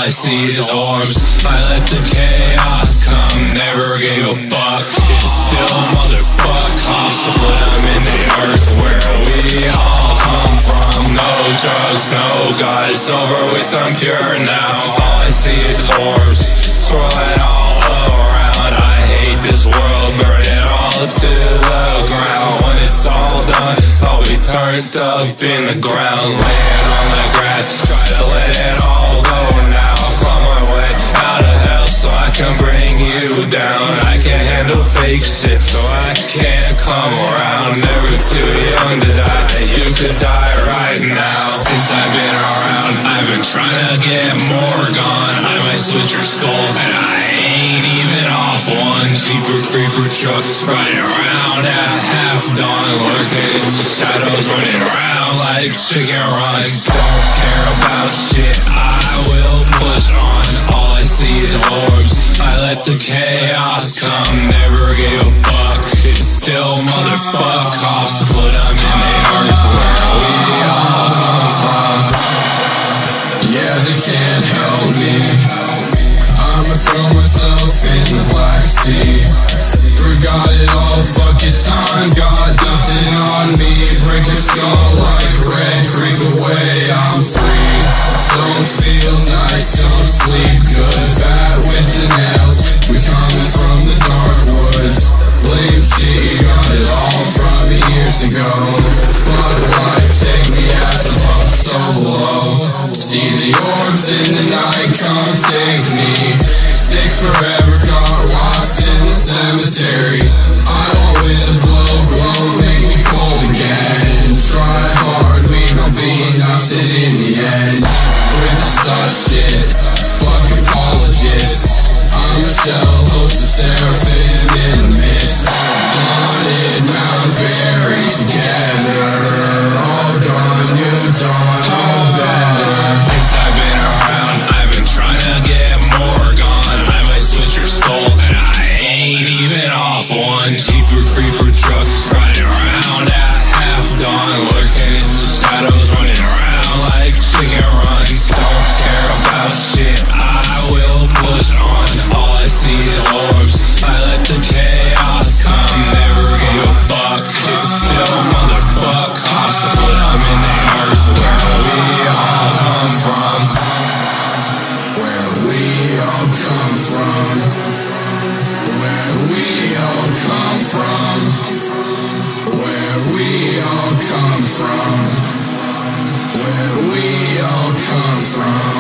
I see is orbs. I let the chaos come, never gave a fuck. It's still motherfuck cops to put them in the earth where we all come from. No drugs, no God, it's over with, I'm pure now. All I see is orbs, swirling all around. I hate this world, burn it all to the ground. When it's all done, I'll be turned up in the ground, laying on the grass, try to let it all go now. Claw my way out of hell so I can bring you down. I can't handle fake shit, so I can't come around. Never too young to die, you could die right now. Since I've been around, I've been trying to get more gone. I might switch your skull, and I ain't even off one. Cheaper creeper trucks riding around at half dawn, lurking in the shadows, running around like chicken run. Don't care about shit, I will push on. All I see is orbs, I let the chaos come, never gave a fuck. It's still motherfuck cops to put them in the earth where we all come from. Yeah, they can't help me, I'ma throw myself in the Black Sea. Forgot it all, fuck it, time got nothing on me. Break a skull like red, creep away, I'm free. Don't feel nice, don't sleep good, fat with the nails. We coming from the dark woods, blame she got it all from years ago. Fuck life, take me as I'm up so low. See the orbs in the night, come take me. Sick forever, got lost in the cemetery. I don't win, blow, make me cold again. Try hard, we gon' be nothing in the end. With the sus shit, fuck apologists. I'm a shell, host of seraphim in the mist. Haunted, Mount buried together. All gone, new dawn, all better. Since I've been around, I've been trying to get more gone. I might switch your skull, and I ain't even off one. Cheaper creeper trucks riding around at half dawn, lurking in the shadows, running around like chicken run. Don't care about shit, I will push on. All I see is orbs, I let the chaos come, never gave a fuck. It's still motherfuck cops to put them in the earth where we all come from. Where we all come from. Where we all come from. Where we all come from. Where we all come from.